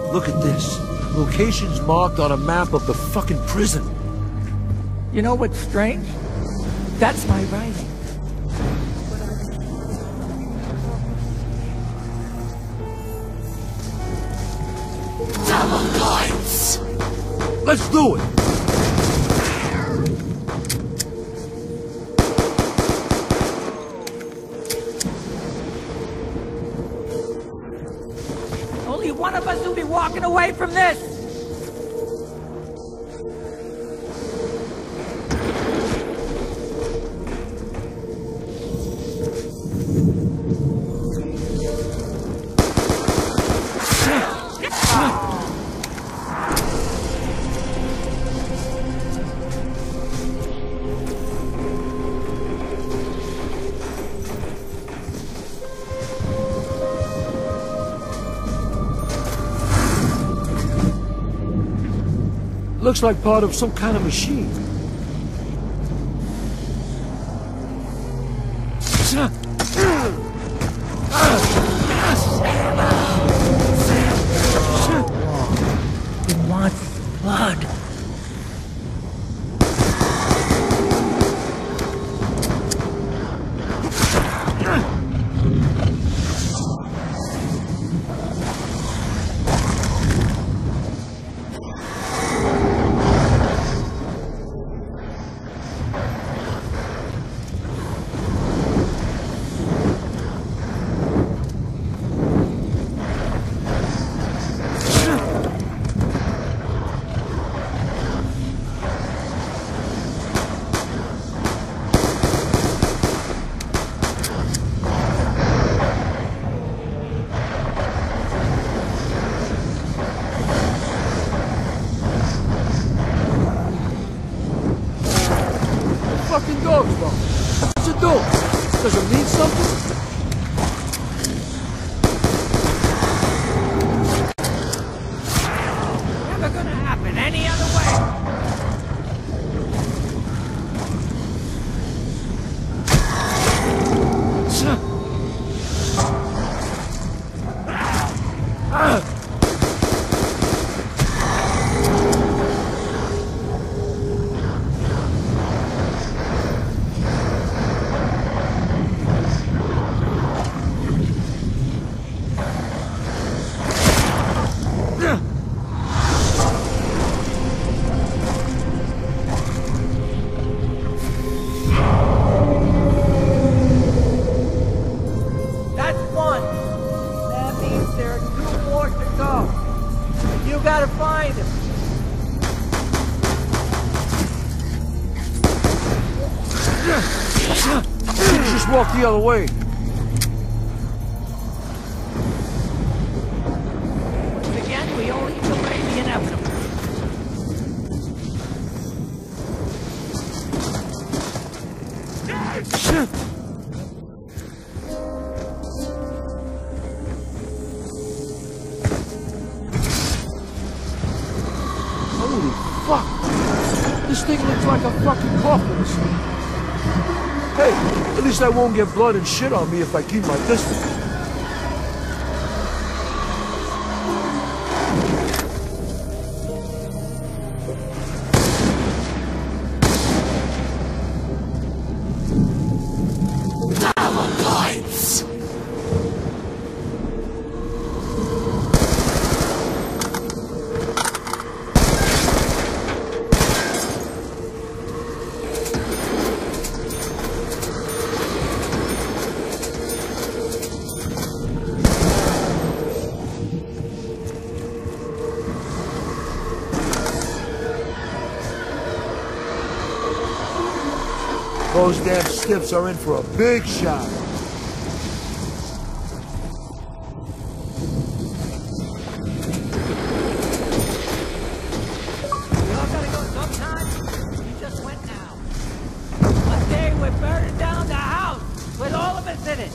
Look at this. Locations marked on a map of the fucking prison. You know what's strange? That's my writing. Double points! Let's do it! Only one of us will be walking away from this! Looks like part of some kind of machine. It wants blood. Fucking dog's bark. What's it do? Does it mean something? Never gonna happen any other way. You gotta find him. Just walk the other way. Once again, we only delay the inevitable. Holy fuck! This thing looks like a fucking coffin machine. Hey, at least I won't get blood and shit on me if I keep my distance. Double points! Those damn stiffs are in for a big shot. We all gotta go sometime. You just went now. One day we're burning down the house with all of us in it.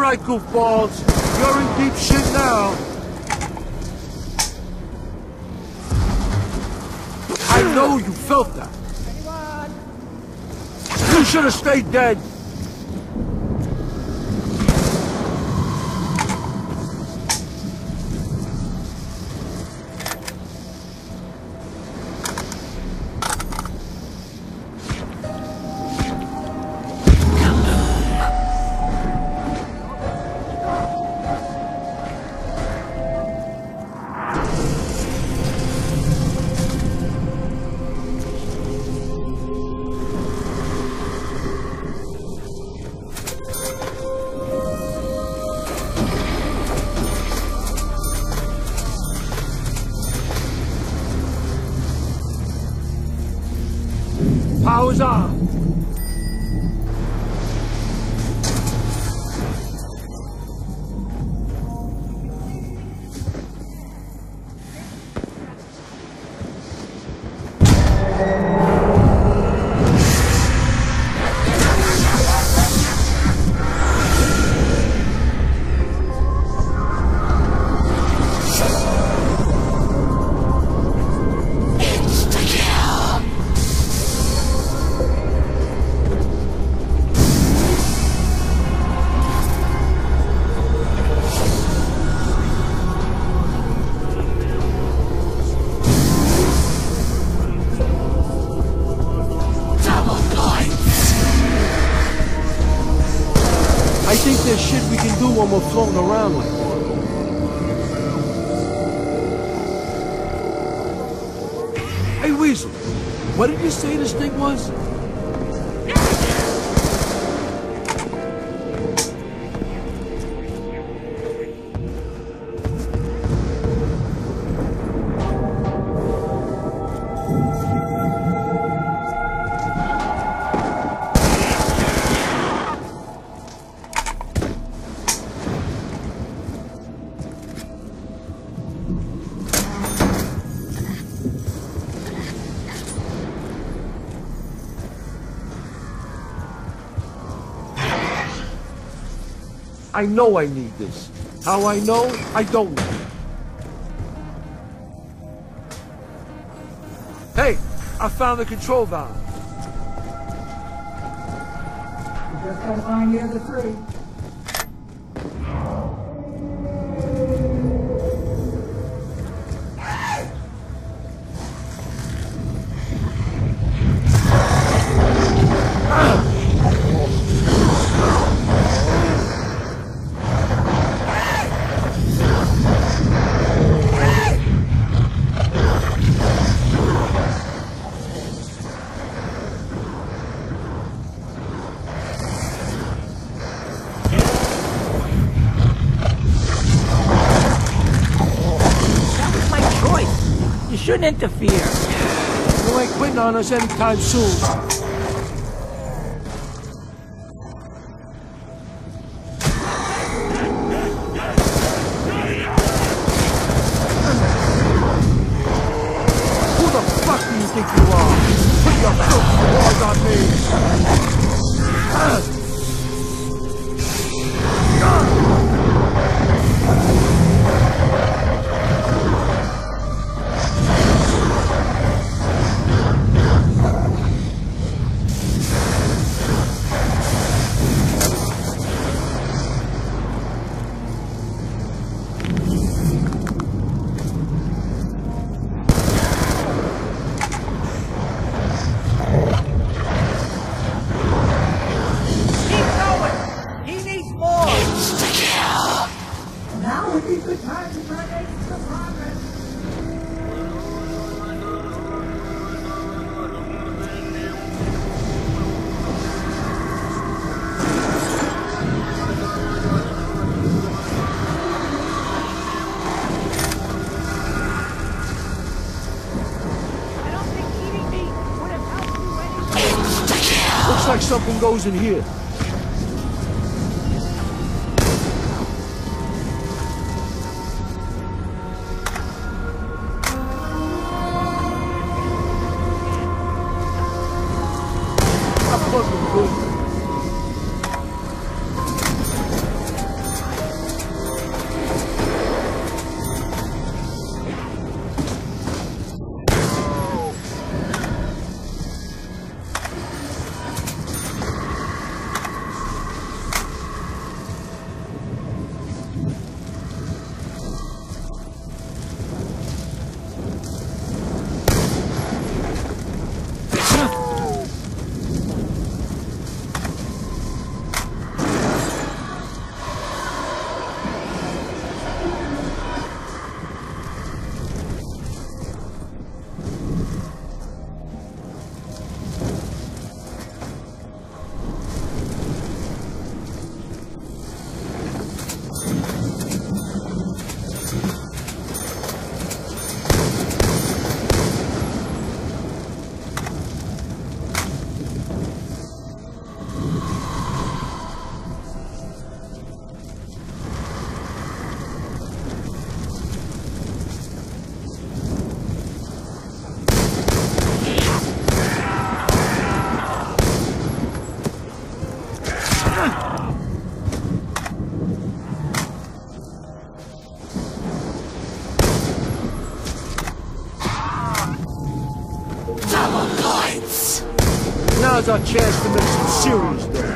right, goofballs. You're in deep shit now. I know you felt that. You should have stayed dead. Power's on. I think there's shit we can do when we're floating around like that. Hey, Weasel, what did you say this thing was? I know I need this. How I know? I don't know. Hey, I found the control valve. You just gotta find the other three. You shouldn't interfere. You ain't quitting on us anytime soon. Who the fuck do you think you are? Put your filthy paws on me! Now would be good time to try to make some progress. I don't think eating meat would have helped you any. Looks like something goes in here. I'm fucking good. Now's our chance to make some serious dough.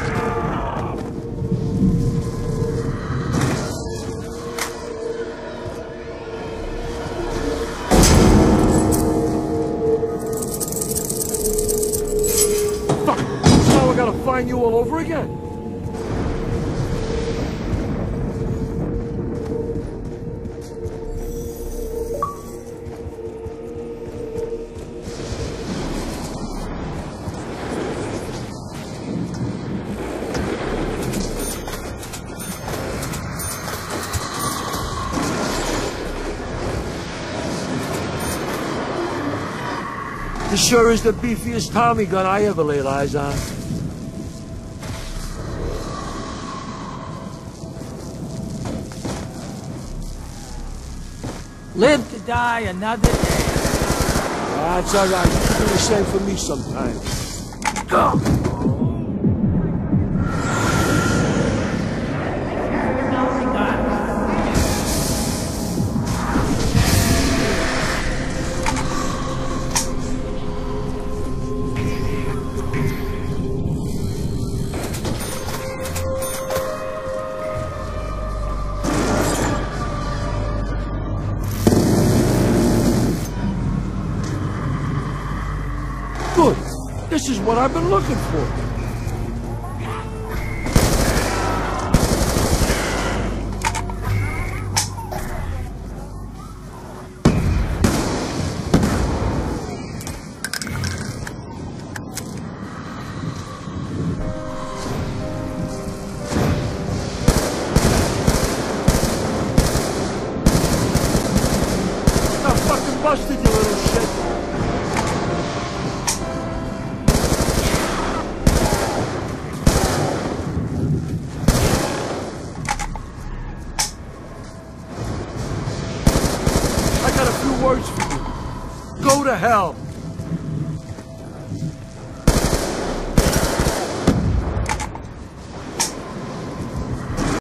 Fuck! Now I gotta find you all over again. This sure is the beefiest Tommy gun I ever laid eyes on. Live to die another day. That's all right. Do the same for me sometime. Go! Good. This is what I've been looking for. Now fucking busted, you little shit. I got a few words for you. Go to hell.